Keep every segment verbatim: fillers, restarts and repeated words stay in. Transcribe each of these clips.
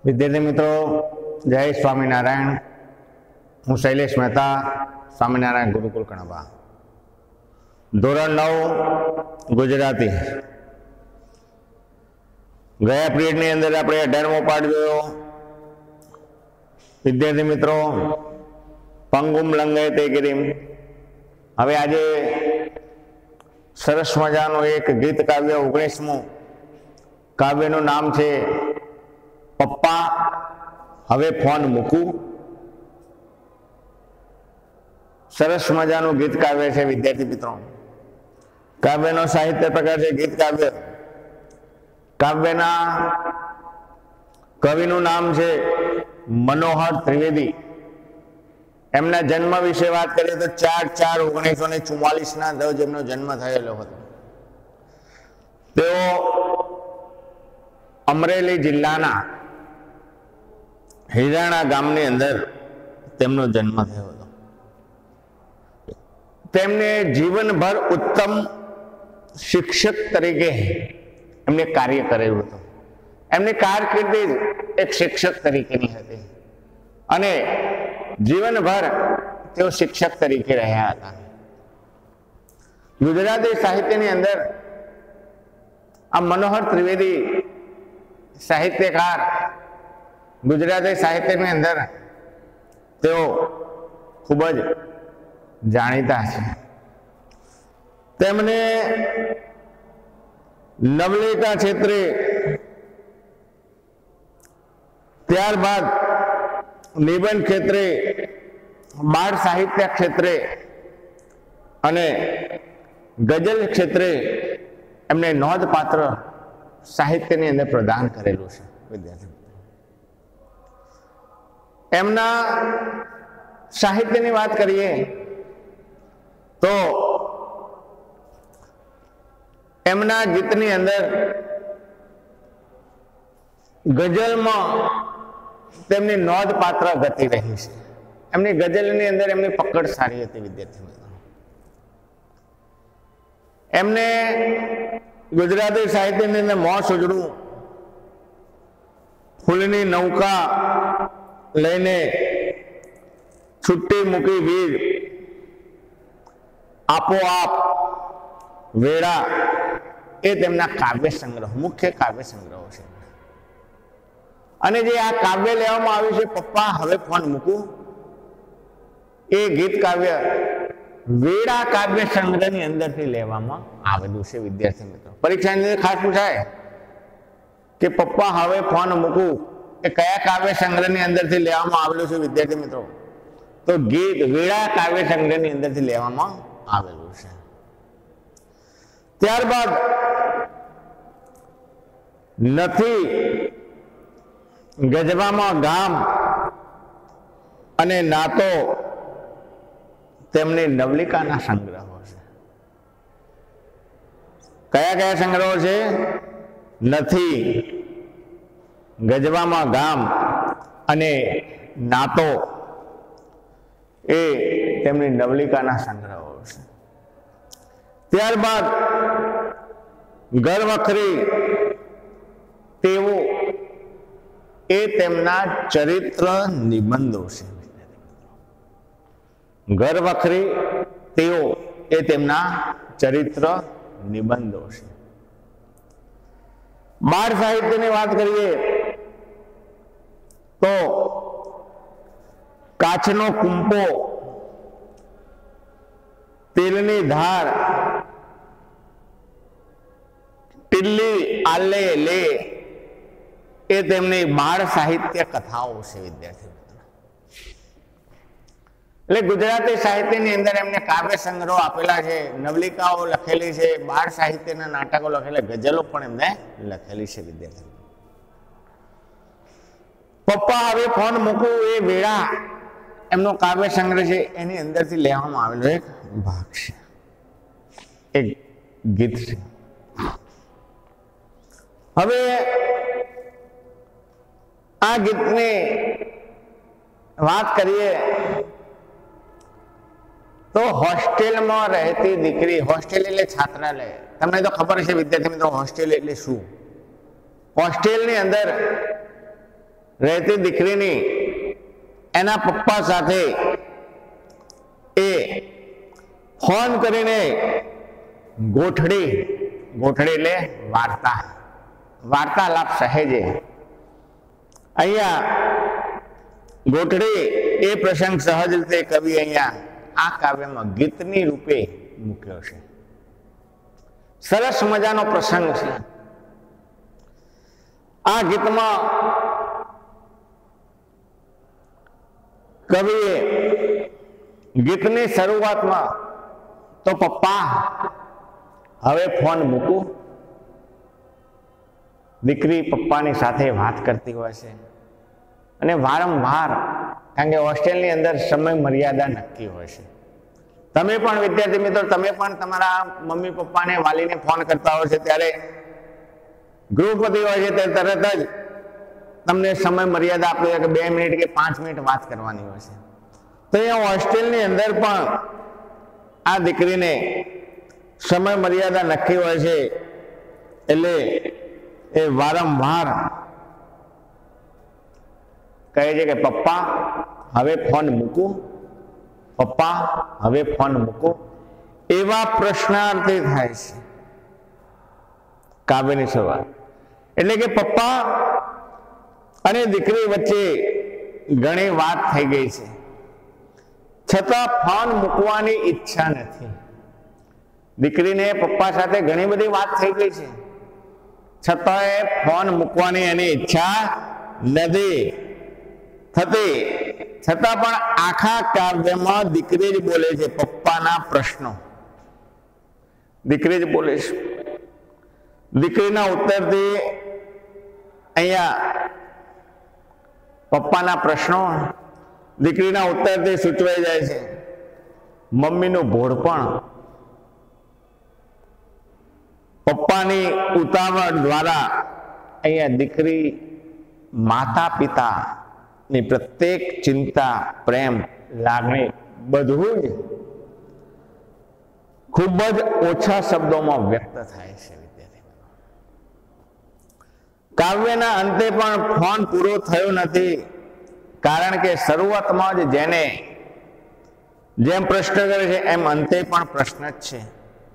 विद्यार्थी मित्रों, जय स्वामीनारायण। हूँ शैलेष मेहता, स्वामीनारायण गुरुकुल कणबा। धोरण नौ गुजराती। गया पीरियड ની અંદર આપણે અઢારમો પાઠ જોયો। વિદ્યાર્થી મિત્રો, પંગુમ લંઘયતે ગિરિમ। હવે આજે સરસ મજાનું એક ગીત કાવ્ય ઓગણીસમું કાવ્યનું નામ છે પપ્પા હવે ફોન મૂકું। સરસ મજાનું ગીત કાવ્ય છે વિદ્યાર્થી મિત્રો। કાવ્યનો સાહિત્ય પ્રકાર છે ગીત કાવ્ય। કાવ્યના કવિનું નામ છે મનોહર ત્રિવેદી। એમના જન્મ વિશે વાત કરીએ તો ચાર ચાર ઓગણીસો ને ચુમ્માલીસ ના રોજ એમનો જન્મ થયેલો હતો। તેઓ અમરેલી જિલ્લાના હિરાણા ગામની અંદર તેમનો જન્મ થયો હતો। તેમને જીવનભર ઉત્તમ શિક્ષક તરીકે એમને કાર્ય કરેલું હતું। એમની કારકિર્દી એક શિક્ષક તરીકેની હતી અને જીવનભર તેઓ શિક્ષક તરીકે રહ્યા હતા। ગુજરાતી સાહિત્યની અંદર આ મનોહર ત્રિવેદી સાહિત્યકાર ગુજરાતી સાહિત્યની અંદર તેઓ ખૂબ જ જાણીતા છે। તેમને નવલિકા ક્ષેત્રે, ત્યારબાદ નિબંધ ક્ષેત્રે, બાળ સાહિત્ય ક્ષેત્રે અને ગઝલ ક્ષેત્રે એમને નોંધપાત્ર સાહિત્યની અંદર પ્રદાન કરેલું છે વિદ્યાર્થી। એમના સાહિત્યની વાત કરીએ તો એમના ગીતની અંદર ગઝલમાં તેમની નોંધપાત્ર ગતિ રહી છે। એમની ગઝલની અંદર એમની પકડ સારી હતી વિદ્યાર્થી મિત્રો। એમને ગુજરાતી સાહિત્યની અંદર મોં સુજડું, ફૂલની નૌકા લઈને છુટ્ટી મૂકી વીર, આપોઆપ વેળા એ તેમના કાવ્ય સંગ્રહ, મુખ્ય કાવ્ય સંગ્રહો છે। અને જે આ કાવ્ય લેવામાં આવ્યું છે પપ્પા હવે ફોન મૂકું, એ ગીત કાવ્ય વેળા કાવ્ય સંગ્રહની અંદરથી લેવામાં આવેલું છે વિદ્યાર્થી મિત્રો। પરીક્ષાની અંદર ખાસ પૂછાય કે પપ્પા હવે ફોન મૂકું એ કયા કાવ્ય સંગ્રહની અંદરથી લેવામાં આવેલું છે વિદ્યાર્થી મિત્રો? તો ગીત વેળા કાવ્ય સંગ્રહની અંદરથી લેવામાં આવેલું છે। ત્યારબાદ નથી ગજવામાં ગામ અને નાતો તેમની નવલિકાના સંગ્રહો છે। કયા કયા સંગ્રહો છે? નથી, ગજવામાં ગામ અને નાતો એ તેમની નવલિકાના સંગ્રહો છે। ત્યારબાદ ઘરવખરી તેઓ એ તેમના ચરિત્ર નિબંધો છે। ઘરવખરી તેઓ એ તેમના ચરિત્ર નિબંધો છે। બાળ સાહિત્યની વાત કરીએ તો કાચનો કુંપો, તેલની ધાર, ટીલ્લી આલે લે એ તેમની બાળ સાહિત્ય કથાઓ છે વિદ્યાર્થી મિત્રો। એટલે ગુજરાતી સાહિત્યની અંદર એમને કાવ્ય સંગ્રહો આપેલા છે, નવલિકાઓ લખેલી છે, બાળ સાહિત્યના નાટકો લખેલા, ગઝલો પણ એમને લખેલી છે વિદ્યાર્થી। પપ્પા હવે ફોન મૂકું એ વેળા એમનો કાવ્ય સંગ્રહ છે, એની અંદરથી લેવામાં આવેલો એક ભાગ છે, એક ગીત છે। હવે આ ગીતની વાત કરીએ તો હોસ્ટેલમાં રહેતી દીકરી, હોસ્ટેલ એટલે છાત્રાલય, તમને તો ખબર છે વિદ્યાર્થી મિત્રો હોસ્ટેલ એટલે શું? હોસ્ટેલની અંદર રહેતી દીકરીની એના પપ્પા સાથે એ ફોન કરીને ગોઠડી ગોઠડી એટલે વાર્તા વાર્તાલાપ સહેજે અહીંયા ગોઠડી એ પ્રસંગ સહજ રીતે કવિ અહીંયા આ કાવ્યમાં ગીતની રૂપે મૂક્યો છે. સરસ મજાનો પ્રસંગ છે. આ ગીતમાં કવિએ ગીતની શરૂઆતમાં તો પપ્પા હવે ફોન મૂકું, દીકરી પપ્પાની સાથે વાત કરતી હોય છે અને વારંવાર, કારણ કે હોસ્ટેલની અંદર સમય મર્યાદા નક્કી હોય છે. તમે પણ વિદ્યાર્થી મિત્રો, તમે પણ તમારા મમ્મી પપ્પાને વાલીને ફોન કરતા હોય છે ત્યારે ગ્રુપ વધી હોય છે ત્યારે તરત જ તમને સમય મર્યાદા આપી હોય કે બે મિનિટ કે પાંચ મિનિટ વાત કરવાની હોય છે. તો અહીંયા હોસ્ટેલની અંદર પણ આ દીકરીને સમય મર્યાદા નક્કી હોય છે એટલે એ વારંવાર કહે છે કે પપ્પા હવે ફોન મૂકું, પપ્પા હવે ફોન મૂકું, એવા પ્રશ્નાર્થી થાય છે કાવ્યની શરૂઆત. એટલે કે પપ્પા અને દીકરી વચ્ચે ઘણી વાત થઈ ગઈ છે, છતાં ફોન મૂકવાની ઈચ્છા નથી. દીકરીને પપ્પા સાથે ઘણી બધી વાત થઈ ગઈ છે, છતાંય ફોન મૂકવાની એની ઈચ્છા નથી થતી. છતાં પણ આખા કાવ્યમાં દીકરી જ બોલે છે પપ્પાના પ્રશ્નો, દીકરી જ બોલે છે. દીકરીના ઉત્તરથી અહીંયા પપ્પાના પ્રશ્નો દીકરીના ઉત્તરથી સૂચવાઈ જાય છે. મમ્મીનું ભોળપણ પપ્પાની ઉતાવળ દ્વારા અહીંયા દીકરી માતા પિતા ની પ્રત્યેક ચિંતા, પ્રેમ, લાગણી બધું જ ખૂબ જ ઓછા શબ્દોમાં વ્યક્ત થાય છે. વિદ્યાર્થી કાવ્યના અંતે પણ ફોન પૂરો થયો નથી, કારણ કે શરૂઆતમાં જ જેને જેમ પ્રશ્ન કરે છે એમ અંતે પણ પ્રશ્ન જ છે.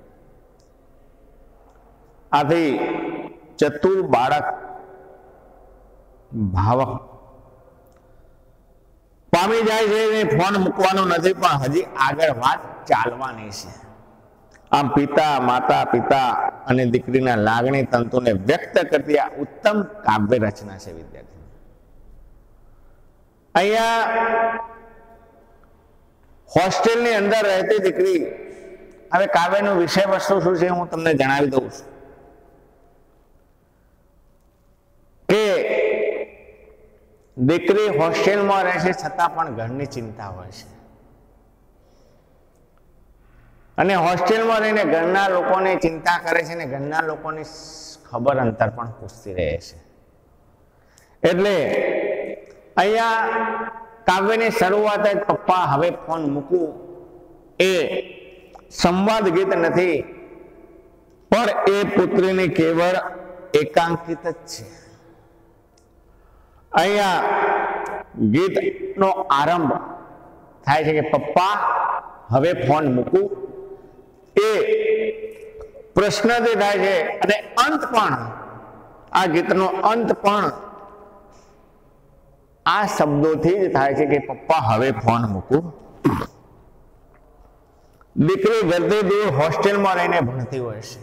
આથી ચતુર બાળક ભાવક પામી જાય છે ને ફોન મૂકવાનો નથી, પણ હજી આગળ વાત ચાલવાની છે. આમ પિતા, માતા પિતા અને દીકરીના લાગણી તંતુને વ્યક્ત કરતી આ ઉત્તમ કાવ્ય રચના છે. વિદ્યાર્થી અહીંયા હોસ્ટેલની અંદર રહેતી દીકરી, હવે કાવ્યનું વિષય વસ્તુ શું છે હું તમને જણાવી દઉં છું કે દીકરી હોસ્ટેલમાં રહે છે છતાં પણ ઘરની ચિંતા હોય છે અને હોસ્ટેલમાં રહીને ઘરના લોકોની ચિંતા કરે છે અને ઘરના લોકોની ખબર અંતર પણ પૂછતી રહે છે. એટલે અહીંયા કાવ્યની શરૂઆત જ પપ્પા હવે ફોન મૂકું એ સંવાદ ગીત નથી, પણ એ પુત્રીની કેવળ એકાંકિત જ છે. અહીંયા ગીતનો આરંભ થાય છે કે પપ્પા હવે ફોન મૂકું, એ પ્રશ્નથી થાય છે અને અંત પણ આ ગીતનો અંત પણ આ શબ્દોથી જ થાય છે કે પપ્પા હવે ફોન મૂકું. દીકરી ઘરથી દૂર હોસ્ટેલમાં રહીને ભણતી હોય છે.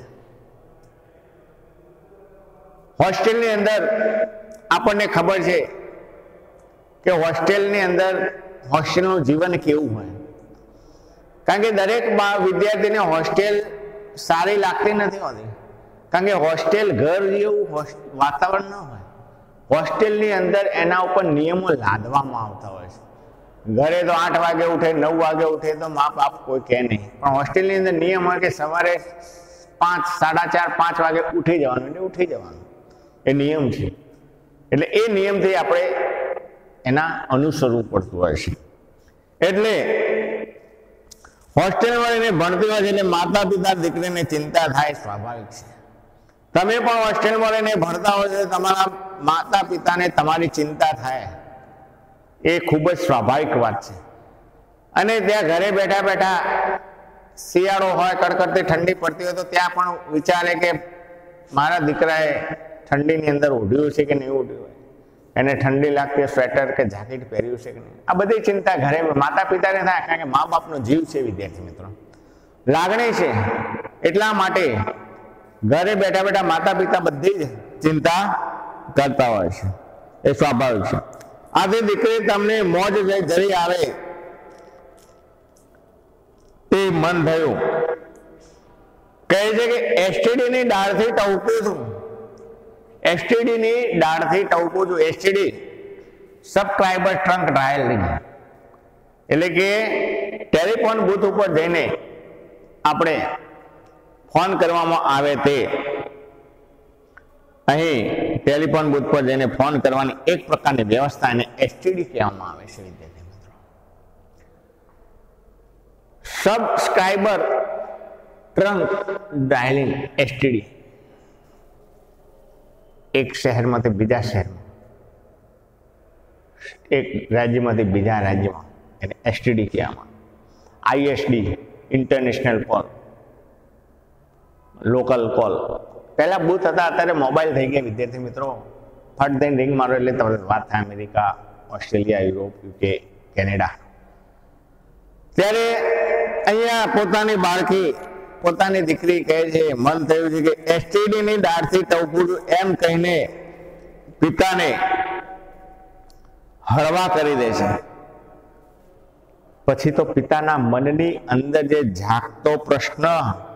હોસ્ટેલની અંદર આપણને ખબર છે કે હોસ્ટેલની અંદર હોસ્ટેલનું જીવન કેવું હોય, કારણ કે દરેક વિદ્યાર્થીને હોસ્ટેલ સારી લાગતી નથી હોતી, કારણ કે હોસ્ટેલ ઘર જેવું વાતાવરણ ન હોય. હોસ્ટેલની અંદર એના ઉપર નિયમો લાદવામાં આવતા હોય છે. ઘરે તો આઠ વાગે ઉઠે, નવ વાગે ઉઠે તો મા બાપ કોઈ કહે નહીં, પણ હોસ્ટેલની અંદર નિયમ હોય કે સવારે પાંચ સાડા ચાર પાંચ વાગે ઉઠી જવાનું, એટલે ઉઠી જવાનું એ નિયમ છે. એટલે એ નિયમથી આપણે એના અનુસરવું પડતું હોય છે. એટલે હોસ્ટેલમાં રહીને ભણતી હોય છે એટલે માતા પિતા દીકરીને ચિંતા થાય, સ્વાભાવિક છે. તમે પણ હોસ્ટેલમાં રહીને ભણતા હોય છે, તમારા માતા પિતાને તમારી ચિંતા થાય એ ખૂબ જ સ્વાભાવિક વાત છે. અને ત્યાં ઘરે બેઠા બેઠા શિયાળો હોય, કડકડતી ઠંડી પડતી હોય તો ત્યાં પણ વિચારે કે મારા દીકરાએ ઠંડીની અંદર ઓઢ્યું છે કે નહીં ઓઢ્યું હોય, એને ઠંડી લાગતી સ્વેટર કે જાકેટ પહેર્યું છે કે નહીં. આ બધી ચિંતા ઘરે માતા પિતાને થાય, કારણ કે મા બાપનો જીવ છે વિદ્યાર્થી મિત્રો, લાગણી છે. એટલા માટે ઘરે બેઠા બેઠા માતા પિતા બધી જ ચિંતા કરતા હોય છે, એ સ્વાભાવિક છે. આથી દીકરી તમને મોજ જરી આવે તે મન થયું. કહે છે કે એસટીડી ની ડાળથી ટવકું છું, એસટીડી ની ડાળથી ટવકું છું. એસટીડી સબસ્ક્રાઇબર ટ્રંક ડાયલિંગ, એટલે કે ટેલિફોન બૂથ ઉપર જઈને આપણે ફોન કરવામાં આવે તે, અહીં ટેલિફોન બૂથ પર જઈને ફોન કરવાની એક પ્રકારની વ્યવસ્થા એને એસટીડી કહેવામાં આવે છે વિદ્યાર્થી મિત્રો. સબસ્ક્રાઇબર ટ્રંક ડાયલિંગ એસટીડી, એક શહેરમાંથી બીજા શહેરમાં, એક રાજ્યમાંથી બીજા રાજ્યમાં એને એસટીડી કહેવામાં. ISD international call, local call. પહેલા બૂથ હતા, અત્યારે મોબાઈલ થઈ ગયા વિદ્યાર્થી મિત્રો. ફટ દઈને રિંગ મારો એટલે તમારે વાત થાય America, Australia, Europe, UK, Canada. ત્યારે અહીંયા પોતાની બાળકી, પોતાની દીકરી કહે છે, મન થયું છે કે એસટીડી ની ડાળથી ટવકું છું એમ કહીને પિતાને હળવા કરી દે છે. પછી તો પિતાના મનની અંદર જે જાગતો પ્રશ્ન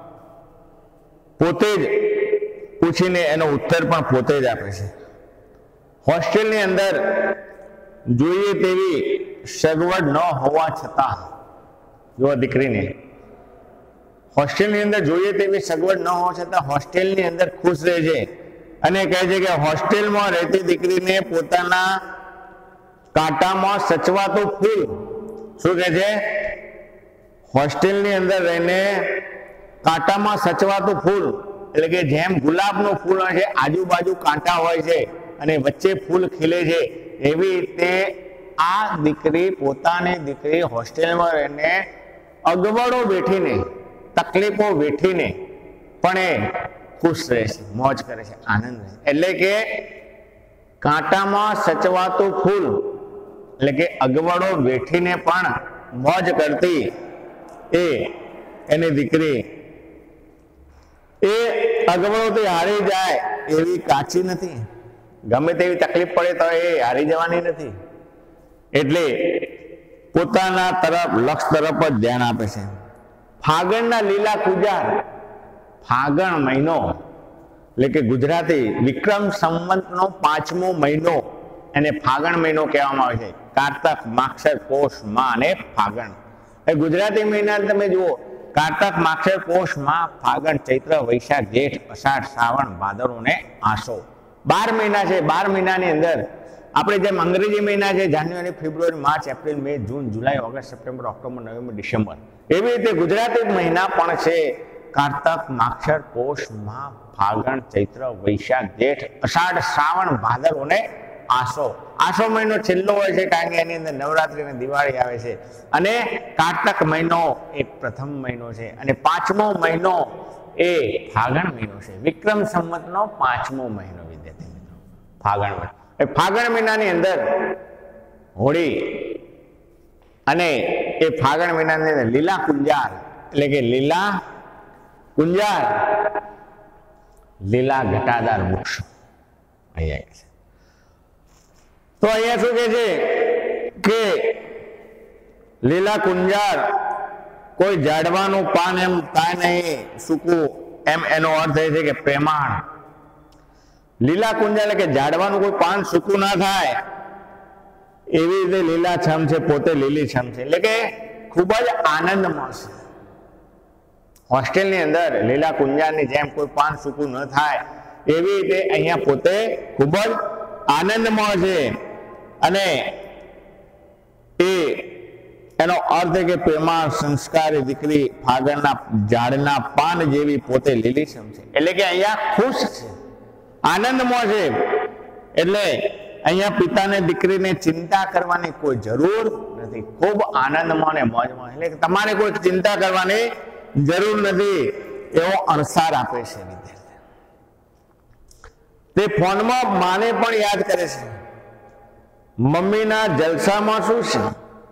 પોતે જ પૂછીને એનો ઉત્તર પણ પોતે જ આપે છે. હોસ્ટેલની અંદર જોઈએ તેવી સગવડ ન હોવા છતાં, જો દીકરીને હોસ્ટેલની અંદર જોઈએ તેવી સગવડ ન હોવા છતાં હોસ્ટેલની અંદર ખુશ રહે છે. અને કહે છે કે હોસ્ટેલમાં રહેતી દીકરીને પોતાના કાંટામાં સચવાતું ફૂલ, શું કહે છે, હોસ્ટેલની અંદર રહીને કાંટામાં સચવાતું ફૂલ, એટલે કે જેમ ગુલાબનું ફૂલ હોય છે, આજુબાજુ કાંટા હોય છે અને વચ્ચે ફૂલ ખીલે છે, એવી રીતે આ દીકરી, પોતાની દીકરી હોસ્ટેલમાં રહીને અગવડો વેઠીને, તકલીફો વેઠીને પણ એ ખુશ રહે છે, મોજ કરે છે, આનંદ રહે. એટલે કે કાંટામાં સચવાતું ફૂલ, એટલે કે અગવડો વેઠીને પણ મોજ કરતી એ એની દીકરી એ અગવડોથી હારી જાય એવી કાચી નથી. ગમે તેવી તકલીફ પડે તો એ હારી જવાની નથી. એટલે પોતાના તરફ, લક્ષ તરફ જ ધ્યાન આપે છે. ફાગણના લીલા કુજાર, ફાગણ મહિનો એટલે કે ગુજરાતી વિક્રમ સંવતનો પાંચમો મહિનો એને ફાગણ મહિનો કહેવામાં આવે છે. કારતક, માગશર, પોષ, મા અને ફાગણ. એ ગુજરાતી મહિના તમે જુઓ, કારતક, માગશર, પોષ, મા, ફાગણ, ચૈત્ર, વૈશાખ, જેઠ, અષાઢ, શ્રાવણ, ભાદરવો અને આસો. બાર મહિના છે. બાર મહિનાની અંદર આપણે જેમ અંગ્રેજી મહિના છે જાન્યુઆરી, ફેબ્રુઆરી, માર્ચ, એપ્રિલ, મે, જૂન, જુલાઈ, ઓગસ્ટ, સપ્ટેમ્બર, ઓક્ટોબર, નવેમ્બર, ડિસેમ્બર, એવી રીતે ગુજરાતી મહિના પણ છે. કારતક, માગશર, પોષ, મા, ફાગણ, ચૈત્ર, વૈશાખ, જેઠ, અષાઢ, શ્રાવણ, ભાદરવો અને આસો. આસો મહિનો છેલ્લો હોય છે, કારણ કે એની અંદર નવરાત્રી અને દિવાળી આવે છે. અને કારતક મહિનો એક પ્રથમ મહિનો છે. અને પાંચમો મહિનો એ ફાગણ મહિનો છે. વિક્રમ સંવતનો પાંચમો મહિનો વિદ્યાર્થી મિત્રો, ફાગણ મહિનો. એ ફાગણ મહિનાની અંદર હોળી, અને એ ફાગણ મહિનાની અંદર લીલા કુંજાર, એટલે કે લીલા કુંજાર, લીલા ઘટાદાર વૃક્ષો અહીંયા છે. તો અહીંયા શું કે છે કે લીલા કુંજાર, કોઈ ઝાડવાનું પાન એમ થાય નહીં સૂકું, એમ એનો અર્થ એ છે કે પ્રેમાળ. લીલા કુંજાર એટલે કે ઝાડવાનું કોઈ પાન સૂકું ના થાય એવી રીતે લીલા છમ છે, પોતે લીલી છમ છે, એટલે કે ખૂબ જ આનંદ મળશે. હોસ્ટેલની અંદર લીલા કુંજારની જેમ કોઈ પાન સૂકું ન થાય એવી રીતે અહીંયા પોતે ખૂબ જ આનંદમાં છે. અને એ એનો અર્થ કે પ્રેમાળ, સંસ્કારી દીકરી ફાગણના ઝાડના પાન જેવી પોતે લીલીછમ છે. એટલે કે અહીંયા ખુશ છે, આનંદમાં છે. એટલે અહીંયા પિતાને દીકરીને ચિંતા કરવાની કોઈ જરૂર નથી, ખૂબ આનંદમાં અને મોજમાં, એટલે તમારે કોઈ ચિંતા કરવાની જરૂર નથી એવો અણસાર આપે છે વિદ્યાર્થી. તે ફોનમાં માને પણ યાદ કરે છે, મમ્મીના જલસામાં શું છે,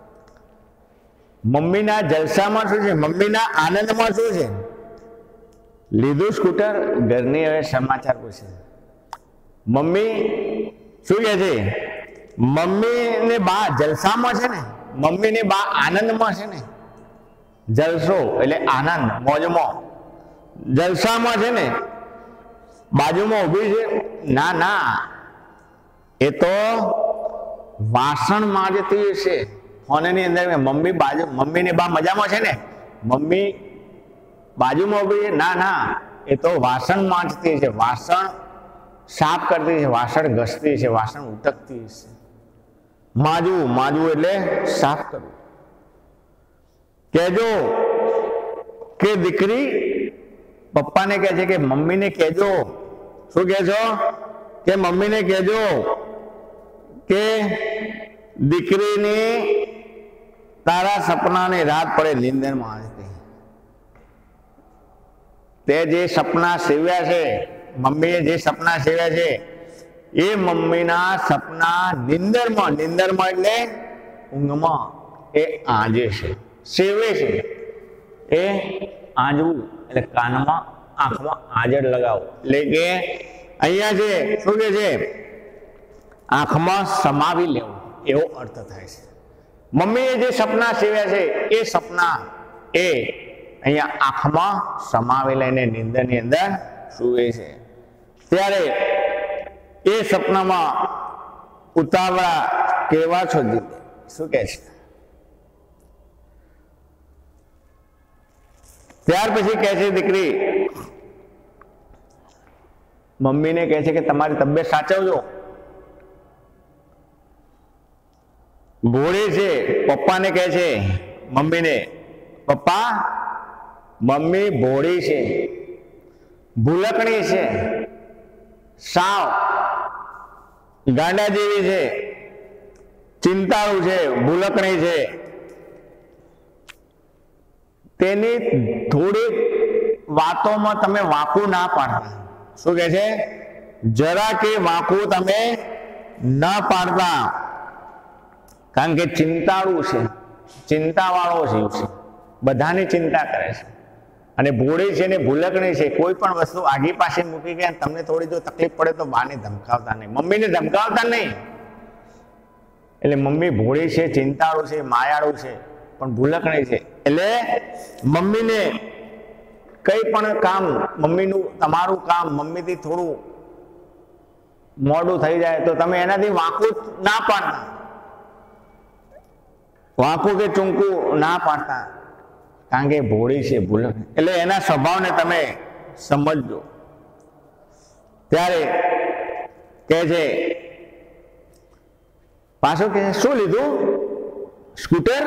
મમ્મીના જલસામાં શું છે, મમ્મીના આનંદમાં શું છે. લીધું સ્કૂટર, ઘરની હવે સમાચાર પૂછે, મમ્મી શું કહે છે, મમ્મી ને બા જલસામાં છે ને, મમ્મી ને બા આનંદમાં છે ને. જલસો એટલે આનંદ, મોજમાં, જલસામાં છે ને. બાજુમાં ઊભી છે, ના ના એ તો વાસણ માંજતી છે ફોનની અંદર. મમ્મી બાજુ, મમ્મી ને બા મજામાં છે ને, મમ્મી બાજુમાં ઊભી છે, ના ના એ તો વાસણ માંજતી છે, વાસણ સાફ કરતી છે, વાસણ ઘસતી છે, વાસણ ઉટકતી છે. માજવું, માજવું એટલે સાફ કરવું. કહેજો કે દીકરી પપ્પાને કહે છે કે મમ્મીને કહેજો, શું કહે છો કે મમ્મીને કહેજો કે દીકરીની તારા સપનાને રાત પડે નીંદરમાં આવતી. તે જે સપના સેવ્યા છે, મમ્મીએ જે સપના સેવ્યા છે એ મમ્મીના સપના નિંદરમાં, નિંદરમાં એટલે ઊંઘમાં એ આંજે છે, સેવે છે. એ આંજવું એટલે કાનમાં, આંખમાં આંજળ લગાવો, એટલે કે અહીંયા છે શું કે છે, આંખમાં સમાવી લેવું એવો અર્થ થાય છે. મમ્મીએ જે સપના સેવ્યા છે એ સપના એ અહીંયા આંખમાં સમાવી લઈને નિંદરની અંદર સૂવે છે. ત્યારે એ સપનામાં ઉતાવળા કેવા છો દીદી, શું કહે છે. ત્યાર પછી કહે છે દીકરી, મમ્મીને કહે છે કે તમારી તબિયત સાચવજો. ભોળી છે, પપ્પાને કહે છે, મમ્મીને, પપ્પા મમ્મી ભોળી છે, ભૂલકણી છે, સાવ ગાંડા જેવી છે, ચિંતાળુ છે, ભૂલકણી છે. તેની થોડી વાતોમાં તમે વાંકું ના પાડતા. શું કહે છે, જરા કે વાંકું તમે ના પાડતા, કારણ કે ચિંતાળુ છે, ચિંતાવાળો જીવ છે, બધાની ચિંતા કરે છે. અને ભોળી છે ને ભૂલકણી છે, કોઈ પણ વસ્તુ આગી પાસે મૂકી ગયા તમને થોડી જો તકલીફ પડે તો બાને ધમકાવતા નહીં, મમ્મીને ધમકાવતા નહીં. એટલે મમ્મી ભોળી છે, ચિંતાળુ છે, માયાળુ છે, પણ ભૂલકણી છે. એટલે મમ્મીને કઈ પણ કામ, મમ્મીનું તમારું કામ મમ્મીથી થોડું મોડું થઈ જાય તો તમે એનાથી વાંકું ના પાડતા, વાંકું કે ચૂંકું ના પાડતા, કારણ કે ભોળી છે, ભૂલકણી. એટલે એના સ્વભાવને તમે સમજજો. ત્યારે કહે છે, પાછું કે શું લીધું, સ્કૂટર,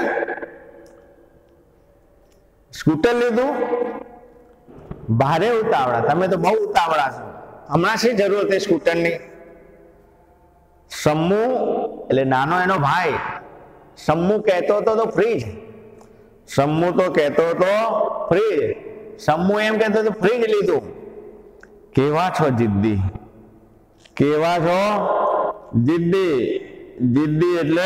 સ્કૂટર લીધું, ભારે ઉતાવળા, તમે તો બહુ ઉતાવળા છો, હમણાં શી જરૂર હતી સ્કૂટરની. શમ્મુ એટલે નાનો એનો ભાઈ, શમ્મુ કહેતો હતો તો ફ્રીજ, શમ્મુ તો કહેતો હતો ફ્રીજ, શમ્મુ એમ કહેતો હતો ફ્રીજ લીધું. કેવા છો જિદ્દી, કેવા છો જિદ્દી, જિદ્દી એટલે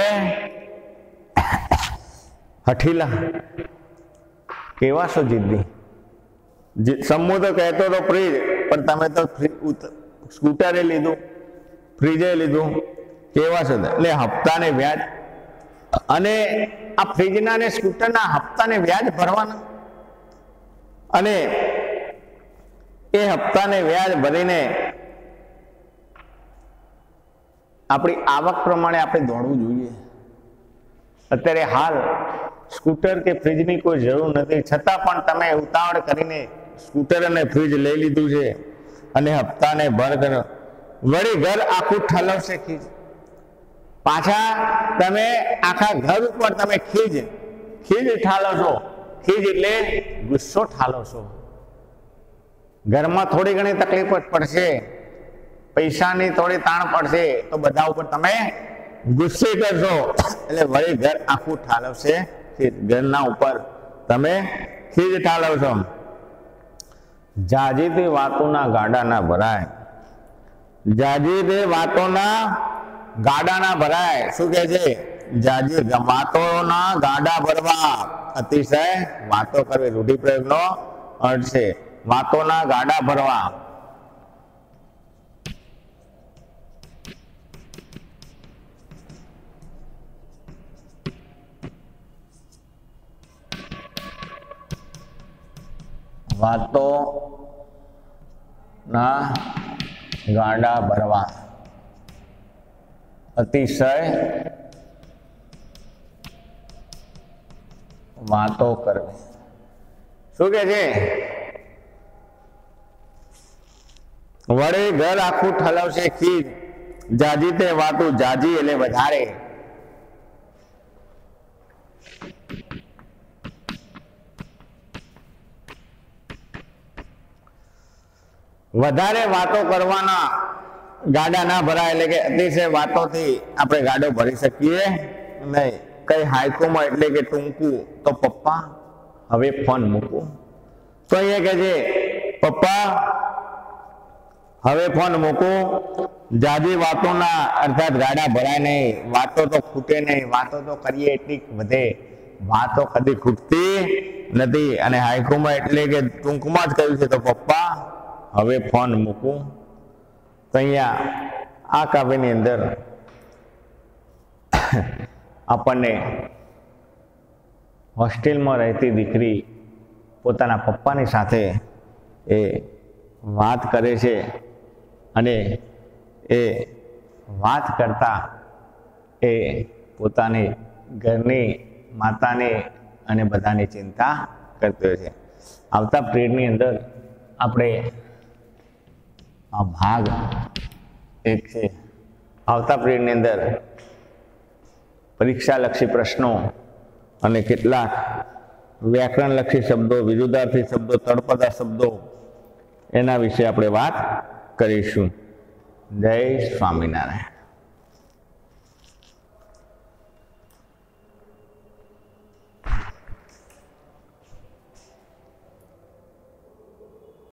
હઠીલા. કેવા છો જિદ્દી. શમ્મુ તો કહેતો હતો ફ્રીજ, પણ તમે તો સ્કૂટરે લીધું, ફ્રીજે લીધું. કેવા છો એટલે હપ્તાને વ્યાજ, અને આ ફ્રીજના ને સ્કૂટરના હપ્તાને વ્યાજ ભરવાના, અને એ હપ્તાને વ્યાજ ભરીને આપણી આવક પ્રમાણે આપણે દોડવું જોઈએ. અત્યારે હાલ સ્કૂટર કે ફ્રીજની કોઈ જરૂર નથી, છતાં પણ તમે ઉતાવળ કરીને સ્કૂટર અને ફ્રીજ લઈ લીધું છે અને હપ્તાને ભર કરો. વળી ઘર આખું ઠલવશે ખીજ, પાછા તમે આખા ઘર ઉપર તમે ખીજ ખીજ ઠાલો છો. ખીજ એટલે ગુસ્સો ઠાલો છો. ઘરમાં થોડી ઘણી તકલીફ પડશે, પૈસાની થોડી તાણ પડશે તો બધા ઉપર તમે ગુસ્સે કરશો એટલે વળી ઘર આખું ઠાલવશે, ઘરના ઉપર તમે ખીજ ઠાલવશો. જાજીતી વાતોના ગાડા ના ભરાય, જાજીતી વાતોના ગાડા ના ભરાય. શું કે છે? જાજી વાતોના ગાડા ભરવા, અતિશય વાતો કરવી, રૂઢિપ્રયોગનો અર્થ છે વાતોના ગાડા ભરવા. વાતો ના ગાડા ભરવા, અતિશય વાતો કરવી. શું કે છે? વડે ઘર આખું ઠલવશે ખીજ, જાજી તે વાતો, જાજી એટલે વધારે. વધારે વાતો કરવાના ગાડા ના ભરાય, એટલે કે અતિશય વાતોથી આપણે ગાડો ભરી શકીએ નહીં. કઈ હાઈકુમાં એટલે કે ટૂંકું, તો પપ્પા હવે ફોન મૂકું. તો અહીંયા કે છે પપ્પા હવે ફોન મૂકું. જાજી વાતોના અર્થાત ગાડા ભરાય નહીં, વાતો તો ખૂટે નહીં, વાતો તો કરીએ એટલી વધે, વાતો કદી ખૂટતી નથી. અને હાઈકુમાં એટલે કે ટૂંકમાં જ કહ્યું છે, તો પપ્પા હવે ફોન મૂકું. તો અહીંયા આ કાવ્યની અંદર આપણને હોસ્ટેલમાં રહેતી દીકરી પોતાના પપ્પાની સાથે એ વાત કરે છે અને એ વાત કરતા એ પોતાની ઘરની માતાની અને બધાની ચિંતા કરતી હોય છે. આવતા પિરિયડની અંદર આપણે આ ભાગ એક છે, આવતા પિરિયડની અંદર પરીક્ષાલક્ષી પ્રશ્નો અને કેટલાક વ્યાકરણલક્ષી શબ્દો, વિરુદ્ધાર્થી શબ્દો, તળપદા શબ્દો એના વિશે આપણે વાત કરીશું. જય સ્વામિનારાયણ.